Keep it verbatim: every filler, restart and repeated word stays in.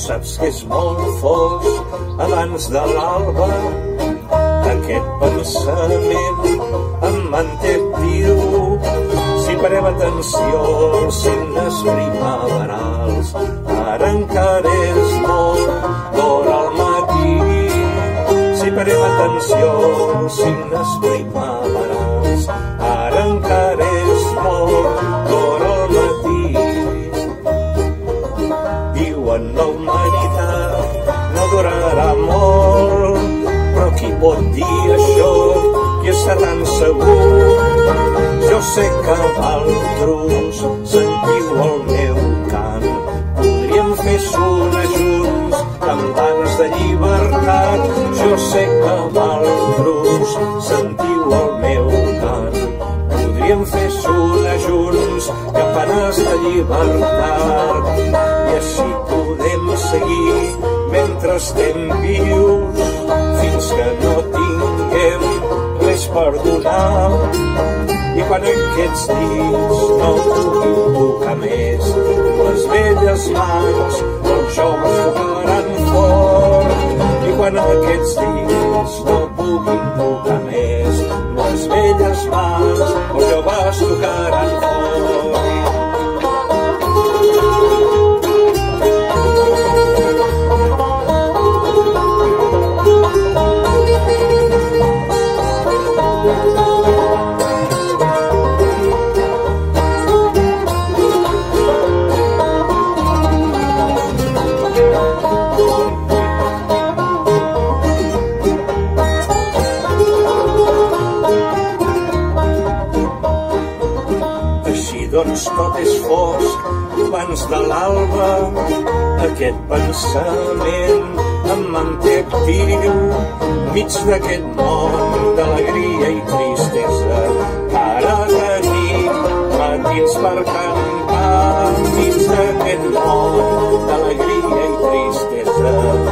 saps que és molt fosc abans de l'alba. Aquest pensament em manté actiu. Si parem atenció als signes primaverals, ara encara és molt d'hora al matí. Si parem atenció als signes primaverals, ara encara és molt d'hora al matí. Diuen la humanitat no durarà molt, però qui pot dir això? Qui està tan segur? Jo sé que vosaltres sentiu el meu cant. Podríem fer sonar junts campanes de llibertat. Jo sé que vosaltres sentiu el meu cant. Podríem fer sonar junts campanes de llibertat. I així podem seguir mentre estem vius, fins que no tinguem res per donar. I quan aquests dits no puguin tocar més les velles mans, els joves tocaran fort. I quan aquests dits no puguin tocar més les velles mans, els joves tocaran fort. Doncs tot és fosc abans de l'alba. Aquest pensament em manté actiu mig d'aquest món d'alegria i tristesa. Ara tenim matins per cantar mig d'aquest món d'alegria i tristesa.